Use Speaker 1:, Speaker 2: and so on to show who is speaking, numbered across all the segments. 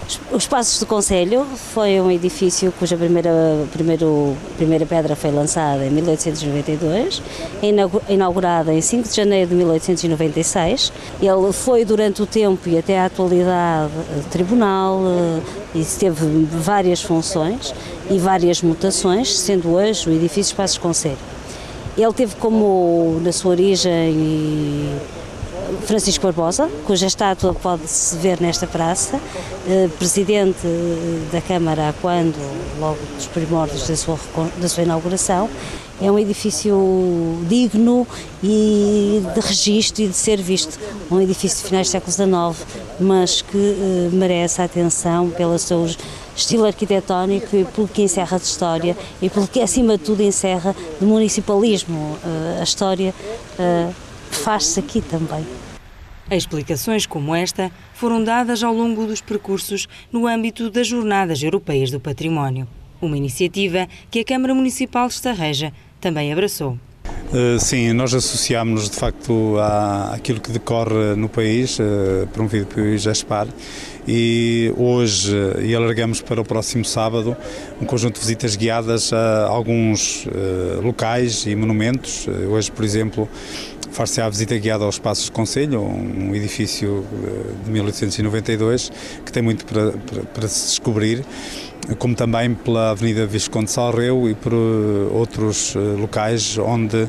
Speaker 1: Os Passos do Concelho foi um edifício cuja primeira pedra foi lançada em 1892, inaugurada em 5 de janeiro de 1896. Ele foi durante o tempo e até a atualidade tribunal e teve várias funções e várias mutações, sendo hoje o edifício Passos do Concelho. Ele teve como, na sua origem, Francisco Barbosa, cuja estátua pode-se ver nesta praça, presidente da Câmara quando, logo dos primórdios da sua inauguração. É um edifício digno e de registro e de ser visto. Um edifício de finais do século XIX, mas que merece a atenção pelo seu estilo arquitetónico e pelo que encerra de história e pelo que, acima de tudo, encerra de municipalismo. A história faz-se aqui também.
Speaker 2: Explicações como esta foram dadas ao longo dos percursos no âmbito das Jornadas Europeias do Património, uma iniciativa que a Câmara Municipal de Estarreja também abraçou.
Speaker 3: Sim, nós associámos-nos de facto àquilo que decorre no país, promovido pelo IGESPAR, e hoje alargamos para o próximo sábado um conjunto de visitas guiadas a alguns locais e monumentos. Hoje, por exemplo, far-se a visita guiada aos Passos do Concelho, um edifício de 1892 que tem muito para se descobrir, como também pela Avenida Visconde de Salreu e por outros locais onde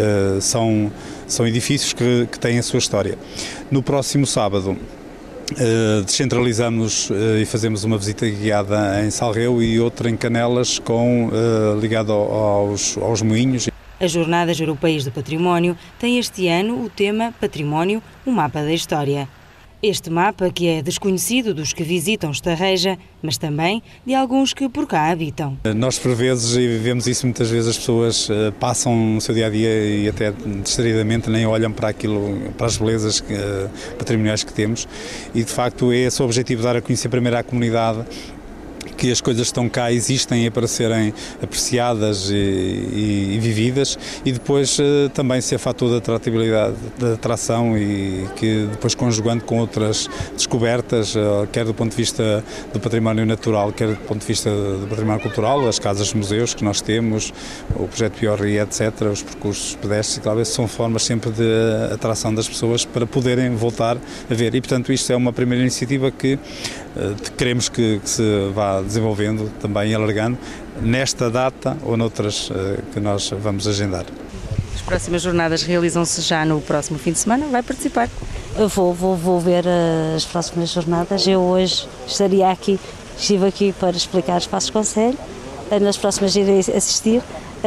Speaker 3: são edifícios que têm a sua história. No próximo sábado descentralizamos e fazemos uma visita guiada em Salreu e outra em Canelas ligada aos moinhos.
Speaker 2: As Jornadas Europeias do Património têm este ano o tema Património, um mapa da história. Este mapa que é desconhecido dos que visitam Estarreja, mas também de alguns que por cá habitam.
Speaker 3: Nós, por vezes, e vivemos isso muitas vezes, as pessoas passam no seu dia-a-dia e até distraidamente nem olham para as belezas patrimoniais que temos e, de facto, é esse o objetivo, dar a conhecer primeiro à comunidade que as coisas que estão cá existem é para serem apreciadas e vividas e depois também ser fator de atratividade, de atração e que depois conjugando com outras descobertas, quer do ponto de vista do património natural, quer do ponto de vista do património cultural, as casas museus que nós temos, o projeto Piorri, etc., os percursos pedestres, talvez são formas sempre de atração das pessoas para poderem voltar a ver e, portanto, isto é uma primeira iniciativa que queremos que se vá desenvolvendo, também alargando, nesta data ou noutras que nós vamos agendar.
Speaker 2: As próximas jornadas realizam-se já no próximo fim de semana. Vai participar?
Speaker 1: Eu vou ver as próximas jornadas. Eu hoje estive aqui para explicar os Passos do Concelho. Nas próximas irei assistir.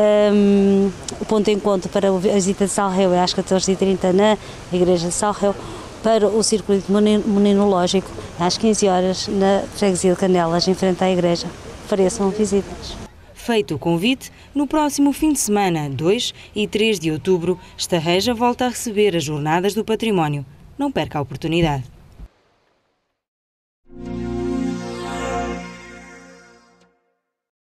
Speaker 1: O ponto de encontro para a visita de Salreu é às 14h30 na Igreja de Salreu. Para o circuito meninológico, às 15 horas, na freguesia de Canelas, em frente à igreja. Fareçam visitas.
Speaker 2: Feito o convite, no próximo fim de semana, 2 e 3 de outubro, Estarreja volta a receber as Jornadas do Património. Não perca a oportunidade.